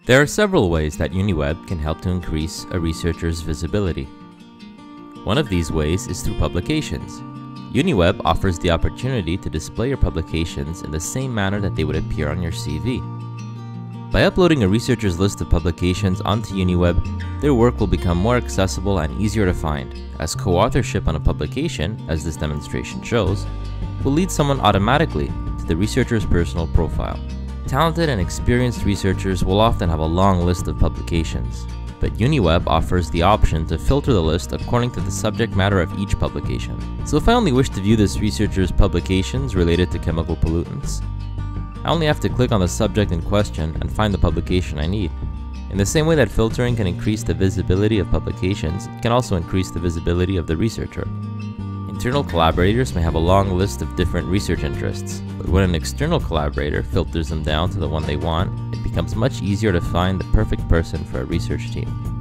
There are several ways that UniWeb can help to increase a researcher's visibility. One of these ways is through publications. UniWeb offers the opportunity to display your publications in the same manner that they would appear on your CV. By uploading a researcher's list of publications onto UniWeb, their work will become more accessible and easier to find, as co-authorship on a publication, as this demonstration shows, will lead someone automatically to the researcher's personal profile. Talented and experienced researchers will often have a long list of publications, but UniWeb offers the option to filter the list according to the subject matter of each publication. So if I only wish to view this researcher's publications related to chemical pollutants, I only have to click on the subject in question and find the publication I need. In the same way that filtering can increase the visibility of publications, it can also increase the visibility of the researcher. Internal collaborators may have a long list of different research interests, but when an external collaborator filters them down to the one they want, it becomes much easier to find the perfect person for a research team.